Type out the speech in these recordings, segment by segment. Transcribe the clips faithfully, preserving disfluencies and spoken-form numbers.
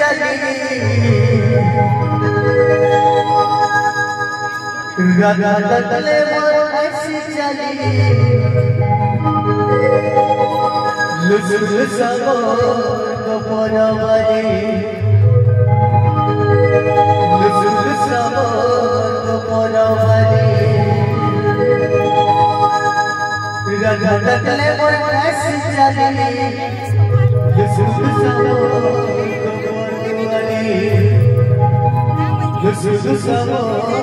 राधा तकले मोर ऐसी चली लुसुल सबो कपरवरी लुसुल सबो कपरवरी राधा तकले मोर ऐसी चली लुसुल सबो कपरवरी लुसुल सबो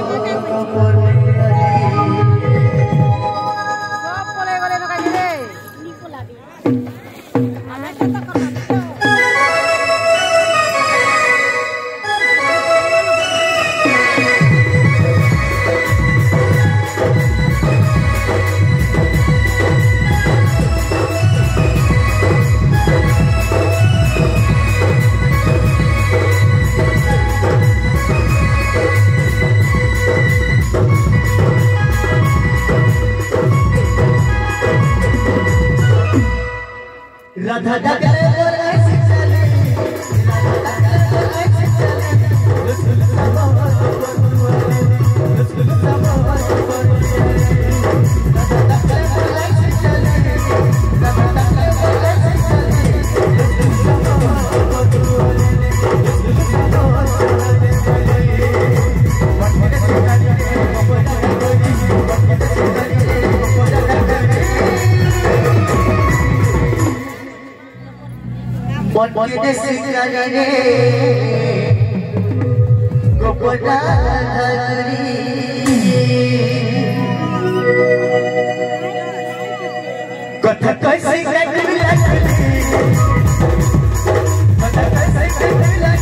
राधा तकले मोर ऐसी चली राधा तकले मोर ऐसी चली लुसुल सबो कपरवरी लुसुल सबो कपरवरी राधा तकले मोर ऐसी चली राधा तकले मोर ऐसी चली लुसुल सबो कपरवरी लुसुल सबो कपरवरी वटके सिंगारी कपरवरी वटके सिंगारी कपरवरी वटके सिंगारी कपरवरी कथा कैसे गगली कथा कैसे गगली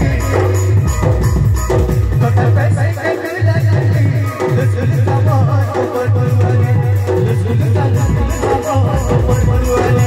कथा कैसे गगली लुसुल सबो कपरवरी लुसुल सबो कपरवरी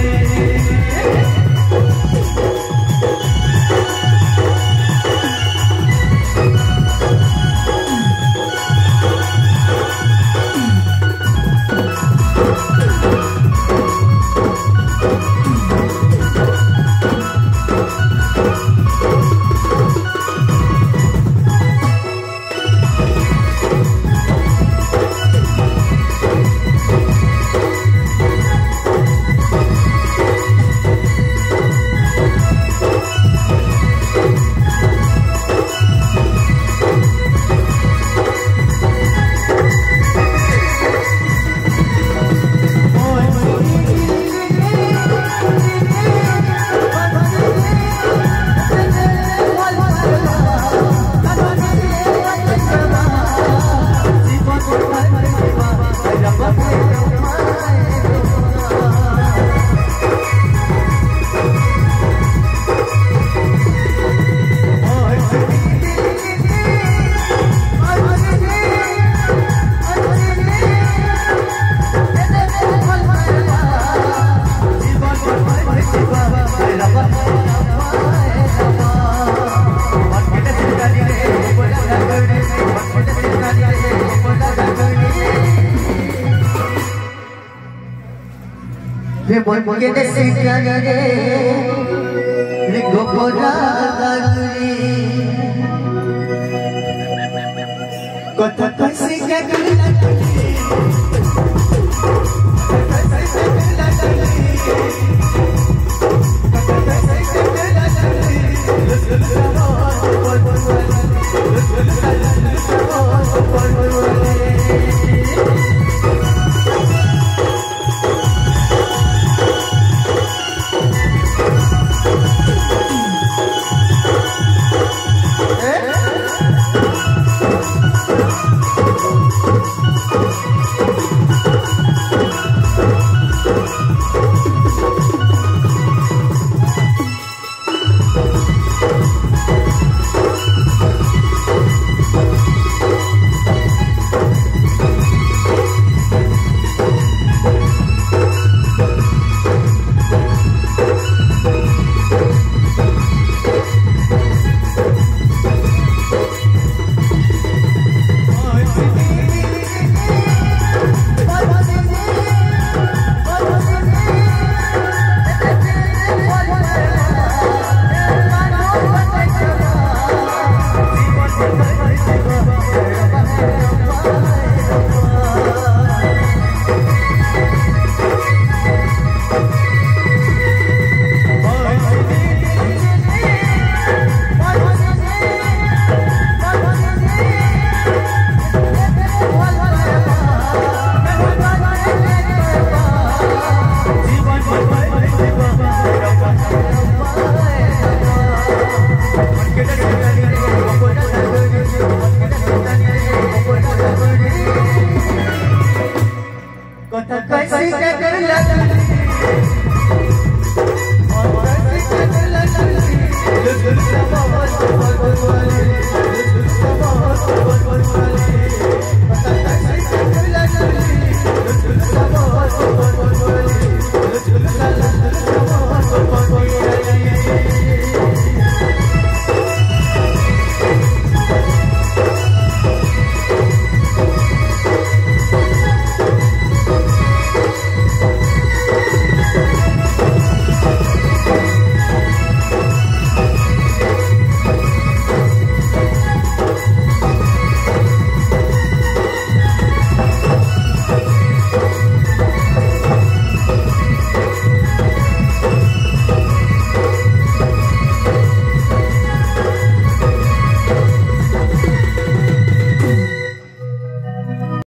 वटके सिंगारी कपरवरी कथा कैसे गगली लुसुल सबो कपरवरी लुसुल सबो कपरवरी कथा कैसे क्या कर लगा और कैसे क्या कर लगा